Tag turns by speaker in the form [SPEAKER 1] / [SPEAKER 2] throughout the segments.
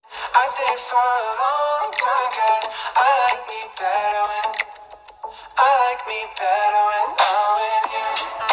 [SPEAKER 1] I stayed for a long time, cause I like me better when I'm with you.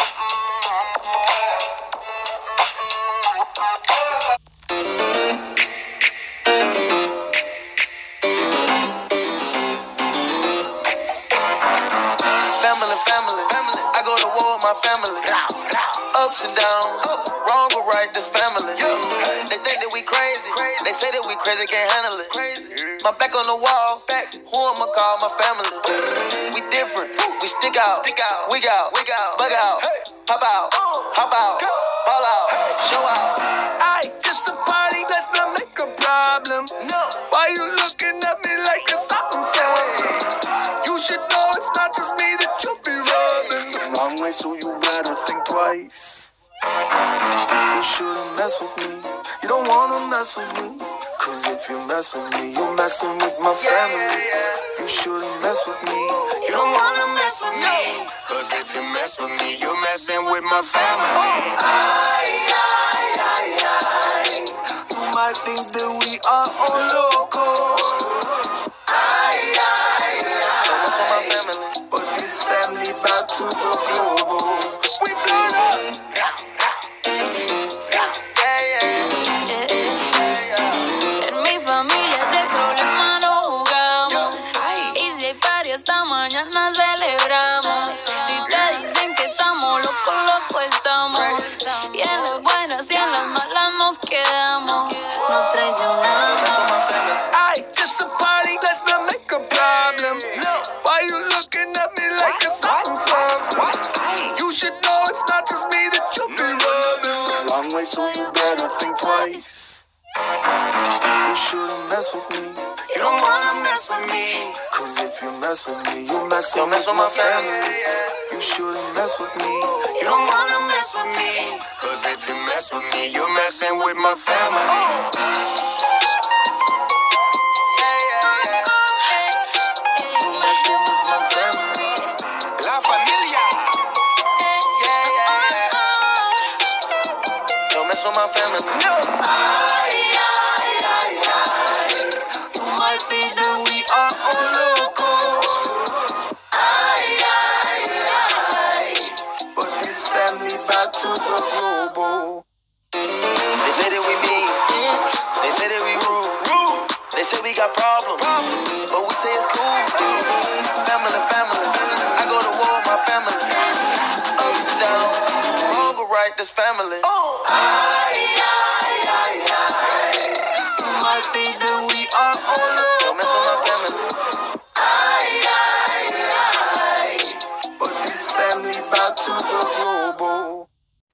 [SPEAKER 1] Family, I go to war with my family. Ups and downs, wrong or right, this family. They think that we crazy, they say that we crazy, can't handle it. My back on the wall, who I'ma call my family? We different, we stick out, wig out, bug out, pop out, hop out, ball out, show out. Aight, it's a party, let's not make a problem. No, why you looking at me like it's something fun? You should know it's not just me that you be rubbing the wrong way, so you better think twice. You shouldn't mess with me. You don't wanna mess with me. Cause if you mess with me, you're messing with my family. You shouldn't mess with me. You don't wanna mess with me. Cause if you mess with me, you're messing with my family. You might think that we are all loco. What's on my family? But this family about to go global. We blow up.
[SPEAKER 2] En mi familia ese problema no jugamos. Y si hay party esta mañana celebramos. Si te dicen que estamos locos, locos estamos. Y en las buenas y en las malas nos quedamos. No traicionamos.
[SPEAKER 1] Aight, it's a party, let's not make a problem. Why you looking at me like it's something from? You should know it's not just me that you be rubbing the wrong way, so you better think twice. You shouldn't mess with me. You don't wanna mess with me. Cause if you mess with me, you messing with my family. You shouldn't mess with me. You don't wanna mess with me. Cause if you mess with me, you're messing with my family. La familia. Don't mess with my family. You might think that we are all loco. But this family about to go global. They say that we mean. They say that we rude. They say we got problems. But we say it's cool. Family. I go to war with my family. Ups and downs, wrong or right, this family. You might think that we are all loco. Don't mess with my family. But this family about to go global.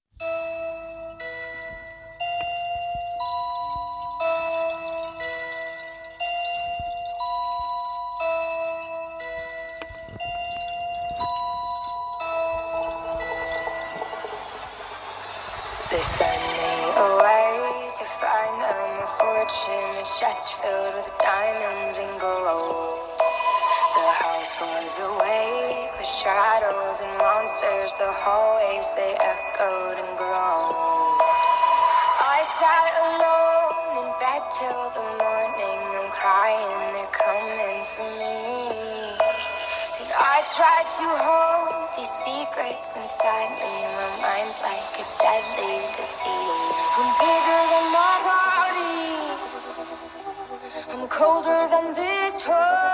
[SPEAKER 2] They sent me away to find them a fortune, a chest filled with diamonds and gold. The house was awake with shadows and monsters. The hallways, they echoed and groaned. I sat alone in bed till the morning. I'm crying, they're coming for me. And I tried to hold these secrets inside me. My mind's like a deadly disease. I'm bigger than my body. I'm colder than this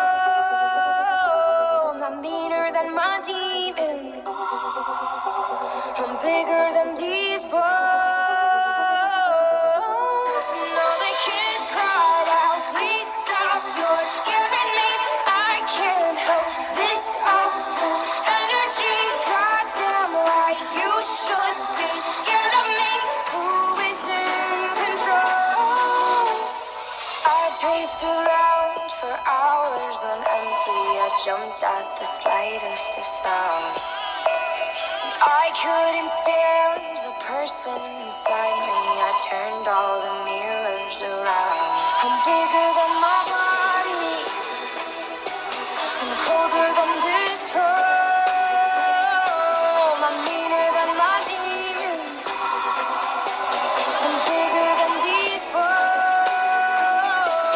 [SPEAKER 2] home. I'm meaner than my demons. I'm bigger than these bones. And all the kids cried out, please stop, you're scaring me. I can't help this awful energy. Goddamn right, you should be scared of me. Who is in control? I paced around for hours on empty. I jumped at the slightest of sounds. I couldn't stand the person inside me. I turned all the mirrors around. I'm bigger than my body. I'm colder than this home. I'm meaner than my demons. I'm bigger than these bones.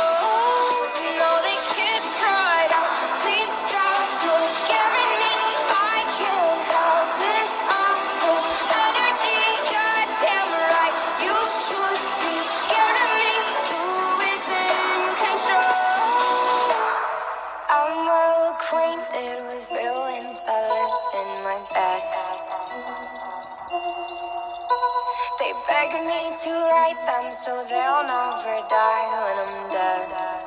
[SPEAKER 2] They beg me to write them so they'll never die when I'm dead.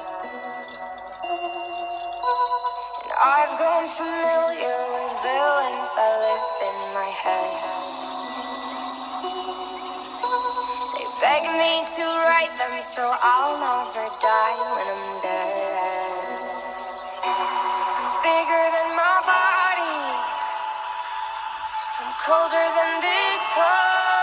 [SPEAKER 2] And I've grown familiar with villains that live in my head. They beg me to write them so I'll never die when I'm dead. I'm bigger than my body. I'm colder than this cold.